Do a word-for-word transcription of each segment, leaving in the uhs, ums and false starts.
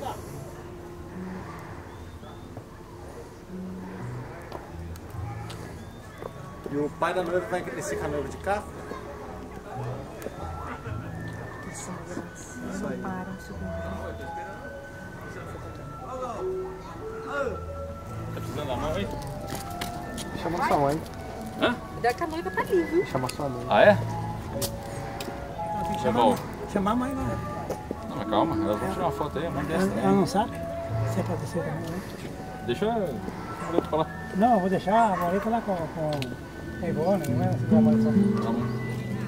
E o pai da noiva vai descer com a noiva de carro? Isso aí. Para um segundo. Tá precisando da mão aí? Chama sua mãe. Hã? Cuidado que a noiva tá ali, viu? Chama sua mãe. Ah, é? Não, tem que É chamar, bom. chamar a mãe, não. Não, mas calma, ela vai tirar uma foto aí, a mãe desce Ela, ela também. não sabe? Se é pra descer também, né? Deixa eu falar. Não, eu vou deixar a Marita lá com, com a Ivone, não é? Se der a mãe só. Tá bom.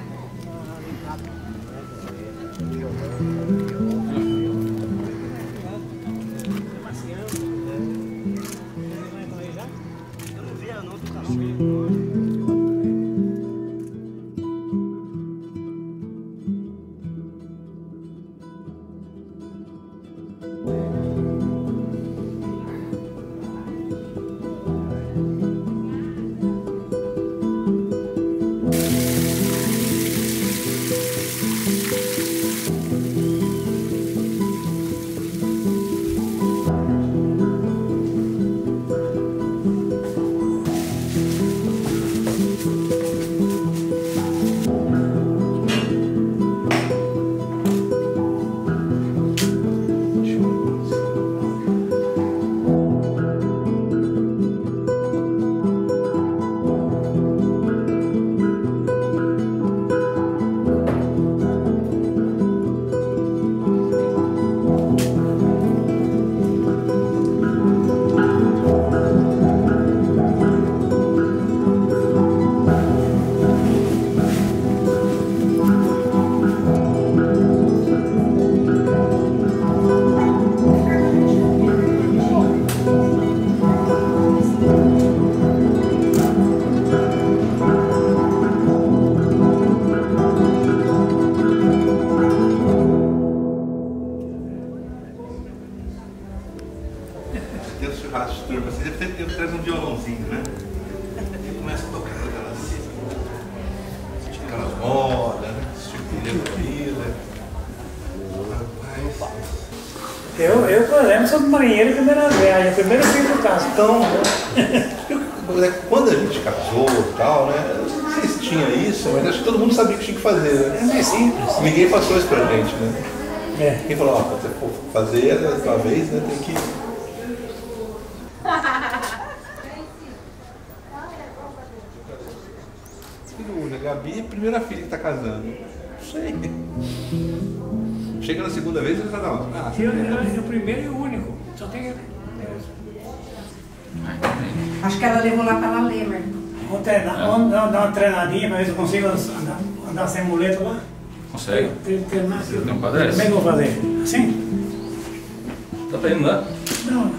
Tem os churrascos de turma, você deve ter traz um violãozinho, né? E começa a tocar aquelas, aquelas modas, né? Sucupira. Rapaz. Eu, eu, por exemplo, sou marinheiro de primeira viagem, o primeiro filho do caso. Então, quando a gente casou e tal, né? Não sei se tinha isso, mas acho que todo mundo sabia o que tinha que fazer, né? É mais simples. Ninguém passou isso pra gente, né? É. Quem falou, ó, pra você for fazer a tua vez, né? Tem que. Filho, a Gabi é a primeira filha que tá casando. Não sei. Chega na segunda vez e ele fala, não. Ah, Eu, eu, eu, o primeiro e o único. Só tem. Acho que ela levou lá pra ela ler, mas... Vamos treinar, vamos dar dar uma treinadinha pra ver se eu consigo andar, andar sem muleta lá. Consegue? Tem que treinar aqui. Tem um padrão? Como é que eu vou fazer? Assim? Tá pra indo lá? Não.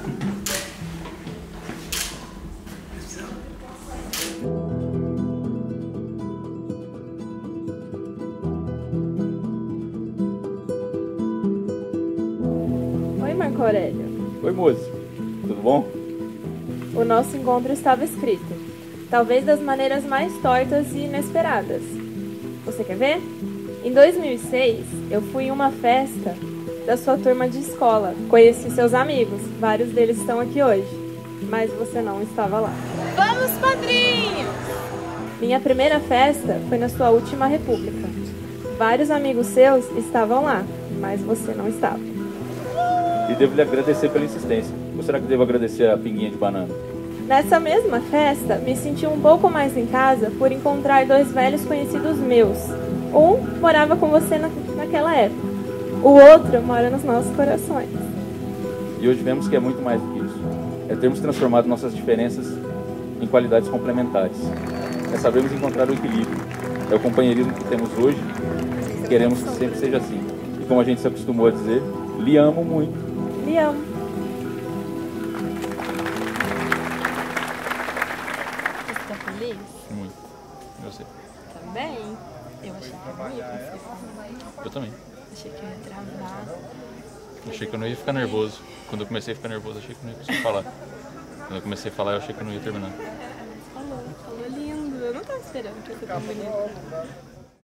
Oi, Marco Aurélio. Oi, moço. Tudo bom? O nosso encontro estava escrito, talvez das maneiras mais tortas e inesperadas. Você quer ver? Em dois mil e seis, eu fui em uma festa da sua turma de escola. Conheci seus amigos, vários deles estão aqui hoje, mas você não estava lá. Vamos, padrinho! Minha primeira festa foi na sua última república. Vários amigos seus estavam lá, mas você não estava. E devo lhe agradecer pela insistência. Ou será que devo agradecer a pinguinha de banana? Nessa mesma festa, me senti um pouco mais em casa por encontrar dois velhos conhecidos meus. Um morava com você na, naquela época. O outro mora nos nossos corações. E hoje vemos que é muito mais do que isso. É termos transformado nossas diferenças em qualidades complementares. É sabermos encontrar o equilíbrio. É o companheirismo que temos hoje e queremos que sempre seja assim. E como a gente se acostumou a dizer, lhe amo muito. Lhe amo. Você tá feliz? Muito. Eu sei. Também. Eu achei que eu não ia conseguir falar. Eu também. Achei que eu ia travar. Achei que eu não ia ficar nervoso. Quando eu comecei a ficar nervoso, achei que eu não ia conseguir falar. Quando eu comecei a falar, eu achei que eu não ia terminar. Falou, falou lindo. Eu não tava esperando que ia ser tão bonito.